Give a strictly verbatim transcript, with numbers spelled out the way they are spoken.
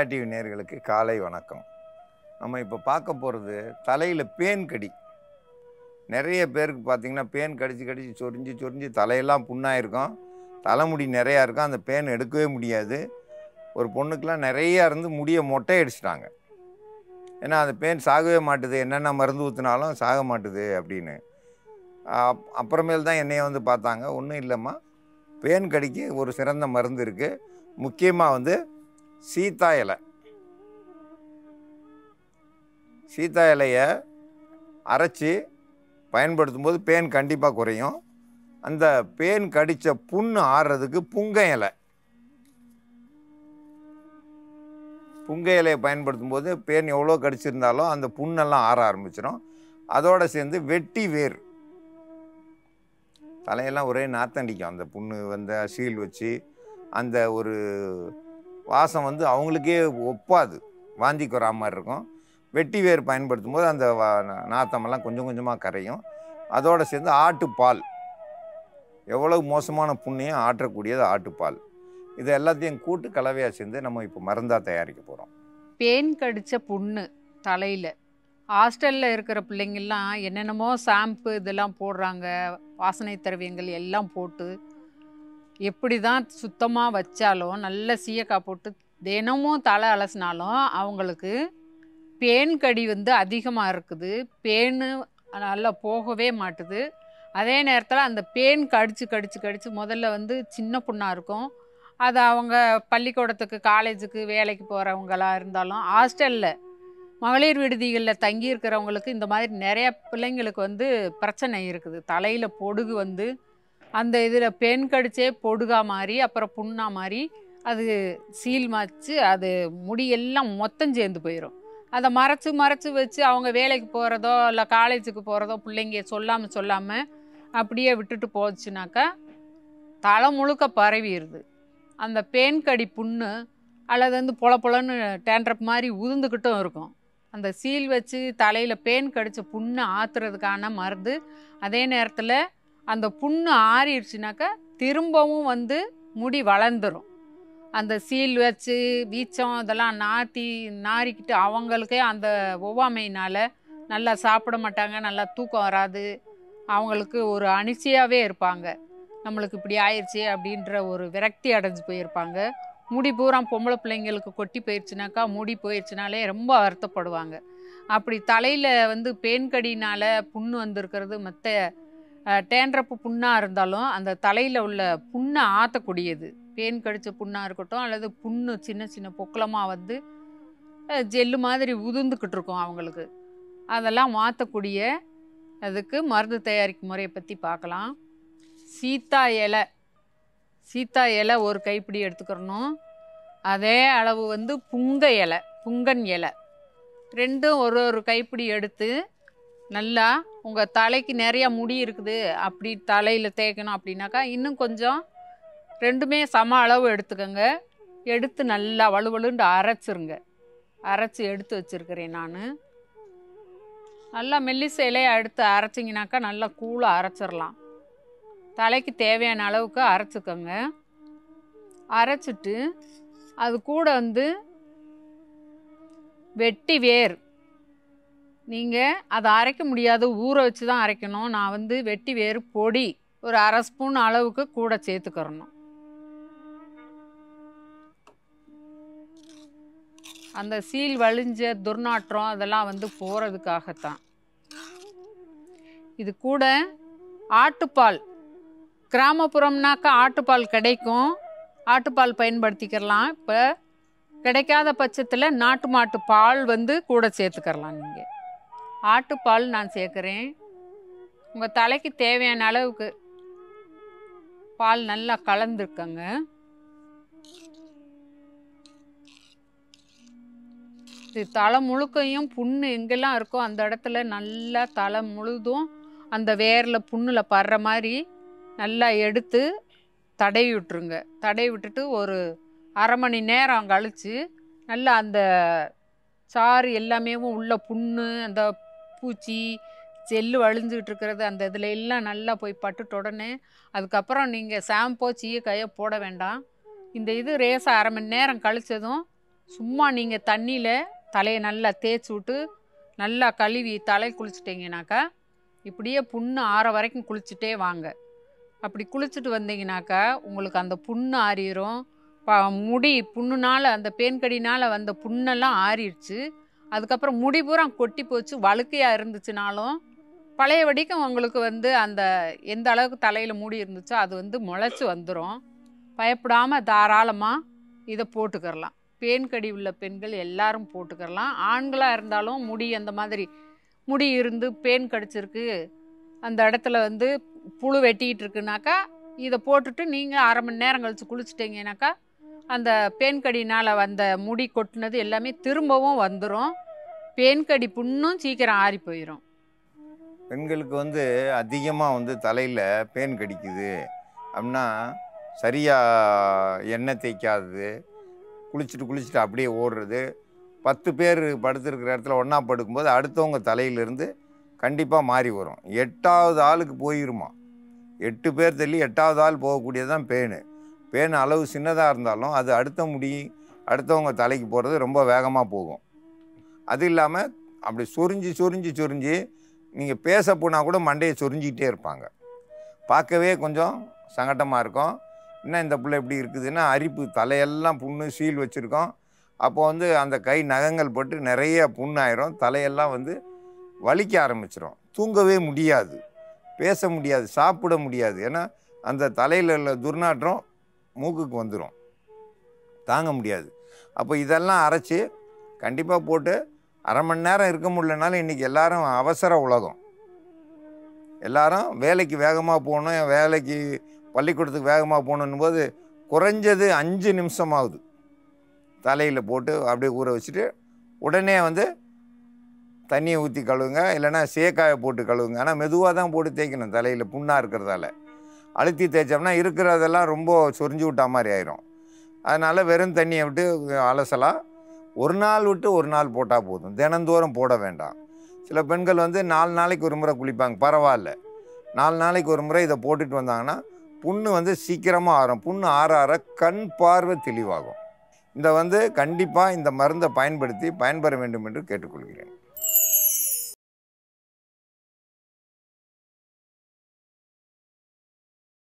Jaya TV நேயர்களுக்கு காலை வணக்கம். நம்ம இப்போ பார்க்க போகிறது தலையில் பேன் கடி. நிறைய பேருக்கு பார்த்திங்கன்னா பேன் கடிச்சு கடிச்சு சொரிஞ்சு சொரிஞ்சு தலையெல்லாம் புண்ணாயிருக்கும், தலைமுடி நிறையா இருக்கும், அந்த பேன் எடுக்கவே முடியாது. ஒரு பொண்ணுக்கெலாம் நிறையா இருந்து முடியை மொட்டை அடிச்சிட்டாங்க. ஏன்னா அந்த பேன் சாகவே மாட்டுது, என்னென்ன மருந்து ஊற்றினாலும் சாக மாட்டுது அப்படின்னு. அப் அப்புறமேல் தான் என்னைய வந்து பார்த்தாங்க. ஒன்றும் இல்லைம்மா, பேன் கடிக்கு ஒரு சிறந்த மருந்து இருக்குது. முக்கியமாக வந்து சீத்தா இலை. சீத்தா இலையை அரைச்சி பயன்படுத்தும் போது பேன் கண்டிப்பாக குறையும். அந்த பேன் கடித்த புண்ணு ஆறுறதுக்கு புங்க இலை. புங்க இலையை பயன்படுத்தும் போது பேன் எவ்வளோ கடிச்சிருந்தாலும் அந்த புண்ணெல்லாம் ஆற ஆரம்பிச்சிடும். அதோடு சேர்ந்து வெட்டி வேர். தலையெல்லாம் ஒரே நாத்தண்டிக்கும், அந்த புண்ணு வந்து சீல் வச்சு அந்த ஒரு வாசம் வந்து அவங்களுக்கே ஒப்பாது, வாந்திக்கு வரா மாதிரி இருக்கும். வெட்டி வேர் பயன்படுத்தும் போது அந்த நாத்தமெல்லாம் கொஞ்சம் கொஞ்சமாக கரையும். அதோடு சேர்ந்து ஆட்டுப்பால், எவ்வளவு மோசமான புண்ணையும் ஆற்றக்கூடியது ஆட்டுப்பால். இது எல்லாத்தையும் கூட்டு கலவையாக சேர்ந்து நம்ம இப்போ மருந்தாக தயாரிக்க போகிறோம். பேன் கடித்த புண்ணு தலையில், ஹாஸ்டலில் இருக்கிற பிள்ளைங்கள்லாம் என்னென்னமோ ஷாம்பு இதெல்லாம் போடுறாங்க, வாசனை திரவியங்கள் எல்லாம் போட்டு எப்படி தான் சுத்தமாக வச்சாலும், நல்ல சீயக்காய் போட்டு தினமும் தலை அலசினாலும் அவங்களுக்கு பேன் கடி வந்து அதிகமாக இருக்குது. பேனு நல்லா போகவே மாட்டுது. அதே நேரத்தில் அந்த பேன் கடிச்சு கடிச்சு கடிச்சு முதல்ல வந்து சின்ன புண்ணாக இருக்கும். அது அவங்க பள்ளிக்கூடத்துக்கு காலேஜுக்கு வேலைக்கு போகிறவங்களாக இருந்தாலும், ஹாஸ்டலில் மகளிர் விடுதிகளில் தங்கி இருக்கிறவங்களுக்கு இந்த மாதிரி நிறைய பிள்ளைங்களுக்கு வந்து பிரச்சனை இருக்குது. தலையில் பொடுகு வந்து அந்த இதில் பேன் கடிச்சே பொடுகா மாதிரி அப்புறம் புண்ணா மாதிரி அது சீல் மாச்சு அது முடியெல்லாம் மொத்தம் சேர்ந்து போயிடும். அதை மறைச்சி மறைச்சி வச்சு அவங்க வேலைக்கு போகிறதோ இல்லை காலேஜுக்கு போகிறதோ பிள்ளைங்க சொல்லாமல் சொல்லாமல் அப்படியே விட்டுட்டு போச்சுனாக்கா தலை முழுக்க பரவிடுது. அந்த பேன் கடி புண்ணு அல்லது வந்து பொல பொலன்னு டேண்ட்ரப் மாதிரி உதிர்ந்துக்கிட்டும் இருக்கும். அந்த சீல் வச்சு தலையில் பேன் கடித்த புண்ணை ஆற்றுறதுக்கான மருந்து. அதே நேரத்தில் அந்த புண்ணு ஆறிடுச்சுனாக்கா திரும்பவும் வந்து முடி வளர்ந்துடும். அந்த சீல் வச்சு வீச்சம் இதெல்லாம் நாற்றி நாறிக்கிட்டு அவங்களுக்கே அந்த ஒவ்வாமையினால் நல்லா சாப்பிட மாட்டாங்க, நல்லா தூக்கம் வராது, அவங்களுக்கு ஒரு அனிச்சையாகவே இருப்பாங்க. நம்மளுக்கு இப்படி ஆயிடுச்சு அப்படின்ற ஒரு விரக்தி அடைஞ்சு போயிருப்பாங்க. முடி பூரா பொம்பளை பிள்ளைங்களுக்கு கொட்டி போயிடுச்சுனாக்கா, முடி போயிடுச்சுனாலே ரொம்ப வருத்தப்படுவாங்க. அப்படி தலையில் வந்து பேன் கடினால் புண்ணு வந்திருக்கிறது மற்ற டேண்ட்ரப்பு புண்ணாக இருந்தாலும் அந்த தலையில் உள்ள புண்ணை ஆற்றக்கூடியது. பேன் கடித்த புண்ணாக இருக்கட்டும் அல்லது புண்ணு சின்ன சின்ன பொக்கலமாக வந்து ஜெல்லு மாதிரி உதிர்ந்துக்கிட்டு இருக்கும் அவங்களுக்கு, அதெல்லாம் மாற்றக்கூடிய அதுக்கு மருந்து தயாரிக்கும் முறையை பற்றி பார்க்கலாம். சீத்தா இலை. சீத்தா இலை ஒரு கைப்பிடி எடுத்துக்கிறணும். அதே அளவு வந்து புங்க இலை, புங்கன் இலை ரெண்டும் ஒரு ஒரு கைப்பிடி எடுத்து நல்லா உங்கள் தலைக்கு நிறையா முடி இருக்குது அப்படி தலையில் தேய்க்கணும் அப்படின்னாக்கா இன்னும் கொஞ்சம் ரெண்டுமே சம அளவு எடுத்துக்கோங்க. எடுத்து நல்லா வலுவலுண்டு அரைச்சிருங்க. அரைச்சி எடுத்து வச்சுருக்கிறேன் நான். நல்லா மெல்லிச இலையை எடுத்து அரைச்சிங்கனாக்கா நல்லா கூலாக அரைச்சிடலாம். தலைக்கு தேவையான அளவுக்கு அரைச்சிக்கோங்க. அரைச்சிட்டு அது கூட வந்து வெட்டி வேர். நீங்கள் அதை அரைக்க முடியாது, ஊற வச்சு தான் அரைக்கணும். நான் வந்து வெட்டி வேறு பொடி ஒரு அரை ஸ்பூன் அளவுக்கு கூட சேர்த்துக்கிறணும். அந்த சீல் வலிஞ்ச துர்நாற்றம் அதெல்லாம் வந்து போகிறதுக்காகத்தான். இது கூட ஆட்டுப்பால், கிராமப்புறம்னாக்கா ஆட்டுப்பால் கிடைக்கும், ஆட்டுப்பால் பயன்படுத்திக்கிறலாம். இப்போ கிடைக்காத பட்சத்தில் நாட்டு மாட்டு பால் வந்து கூட சேர்த்துக்கிறலாம். நீங்கள் ஆட்டுப்பால் நான் சேர்க்குறேன். உங்கள் தலைக்கு தேவையான அளவுக்கு பால் நல்லா கலந்துருக்கங்க. இது தலை முழுக்கையும் புண்ணு எங்கெல்லாம் இருக்கோ அந்த இடத்துல நல்லா தலை முழுதும் அந்த வேரில் புண்ணில் படுற மாதிரி நல்லா எடுத்து தடவி விட்டுருங்க. தடவி விட்டுட்டு ஒரு அரை மணி நேரம் கழித்து நல்லா அந்த சாறு எல்லாமே உள்ள புண்ணு அந்த பூச்சி ஜெல்லு வழிஞ்சிக்கிட்டு இருக்கிறது அந்த இதில் எல்லாம் நல்லா போய் பட்டுட்ட உடனே அதுக்கப்புறம் நீங்கள் ஷாம்போ சீயக்காயோ போட வேண்டாம். இந்த இது ரேசாக அரை மணி நேரம் கழித்ததும் சும்மா நீங்கள் தண்ணியில் தலையை நல்லா தேய்ச்சி விட்டு நல்லா கழுவி தலை குளிச்சிட்டிங்கனாக்கா இப்படியே புண்ணு ஆற வரைக்கும் குளிச்சுட்டே வாங்க. அப்படி குளிச்சுட்டு வந்தீங்கனாக்கா உங்களுக்கு அந்த புண்ணு ஆறிடும். ப முடி புண்ணுனால் அந்த பேன்கடினால் வந்த புண்ணெல்லாம் ஆறிடுச்சு. அதுக்கப்புறம் முடி பூரா கொட்டி போச்சு. வழுக்கையாக இருந்துச்சுனாலும் பழைய வடிக்கும் உங்களுக்கு வந்து அந்த எந்த அளவுக்கு தலையில் முடி இருந்துச்சோ அது வந்து முளைச்சி வந்துடும். பயப்படாமல் தாராளமாக இதை போட்டுக்கிறலாம். பேன்கடி உள்ள பெண்கள் எல்லாரும் போட்டுக்கிறலாம். ஆண்களாக இருந்தாலும் முடி அந்த மாதிரி முடி இருந்து பேன் கடிச்சிருக்கு, அந்த இடத்துல வந்து புழு வெட்டிக்கிட்டு இருக்குனாக்கா இதை போட்டுட்டு நீங்கள் அரை மணி நேரம் கழித்து குளிச்சிட்டிங்கனாக்கா அந்த பேன்கடினால் வந்த முடி கொட்டினது எல்லாமே திரும்பவும் வந்துடும். பேன்கடி புண்ணும் சீக்கிரம் ஆறி போயிடும். பெண்களுக்கு வந்து அதிகமாக வந்து தலையில் பேன் கடிக்குது அப்படின்னா சரியாக எண்ணெய் தேய்க்காதது, குளிச்சுட்டு குளிச்சுட்டு அப்படியே ஓடுறது, பத்து பேர் படுத்துருக்கிற இடத்துல ஒன்றா படுக்கும்போது அடுத்தவங்க தலையிலேருந்து கண்டிப்பாக மாறி வரும். எட்டாவது ஆளுக்கு போயிருமா. எட்டு பேர் தள்ளி எட்டாவது ஆள் போகக்கூடியது தான் பேனு. பேன் அளவு சின்னதாக இருந்தாலும் அது அடுத்த முடி அடுத்தவங்க தலைக்கு போகிறது ரொம்ப வேகமாக போகும். அது இல்லாமல் அப்படி சொரிஞ்சு சொரிஞ்சு சொரிஞ்சு நீங்கள் பேச போனால் கூட மண்டையை சொரிஞ்சிக்கிட்டே இருப்பாங்க. பார்க்கவே கொஞ்சம் சங்கட்டமாக இருக்கும். இன்னும் இந்த பிள்ளை எப்படி இருக்குதுன்னா அரிப்பு, தலையெல்லாம் புண்ணு, சீல் வச்சுருக்கோம். அப்போ வந்து அந்த கை நகங்கள் பட்டு நிறைய புண்ணாயிரும். தலையெல்லாம் வந்து வலிக்க ஆரம்பிச்சிடும். தூங்கவே முடியாது, பேச முடியாது, சாப்பிட முடியாது. ஏன்னா அந்த தலையில் உள்ள துர்நாற்றம் மூக்குக்கு வந்துடும், தாங்க முடியாது. அப்போ இதெல்லாம் அரைச்சி கண்டிப்பாக போட்டு அரை மணி நேரம் இருக்க முடியலனாலும் இன்றைக்கி எல்லாரும் அவசர உலகம். எல்லாரும் வேலைக்கு வேகமாக போகணும், வேலைக்கு பள்ளிக்கூடத்துக்கு வேகமாக போகணும் போது குறைஞ்சது அஞ்சு நிமிஷமாகுது தலையில் போட்டு அப்படியே ஊற வச்சுட்டு உடனே வந்து தண்ணியை ஊற்றி கழுவுங்க, இல்லைன்னா சேக்காயை போட்டு கழுவுங்க. ஆனால் மெதுவாக தான் போட்டு தேய்க்கணும். தலையில் புண்ணாக இருக்கிறதால அழுத்தி தேய்ச்சோம்னா இருக்கிறதெல்லாம் ரொம்ப சொரிஞ்சு விட்டா மாதிரி ஆயிரும். அதனால் வெறும் தண்ணியை விட்டு அலசலாம். ஒரு நாள் விட்டு ஒரு நாள் போட்டால் போதும், தினந்தோறும் போட வேண்டாம். சில பெண்கள் வந்து நாலு நாளைக்கு ஒரு முறை குளிப்பாங்க, பரவாயில்ல. நாலு நாளைக்கு ஒரு முறை இதை போட்டுட்டு வந்தாங்கன்னா புண்ணு வந்து சீக்கிரமாக ஆறும். புண்ணு ஆற ஆற கண் பார்வை தெளிவாகும். இந்த வந்து கண்டிப்பாக இந்த மருந்தை பயன்படுத்தி பயன்பெற வேண்டும் என்று கேட்டுக்கொள்கிறேன்.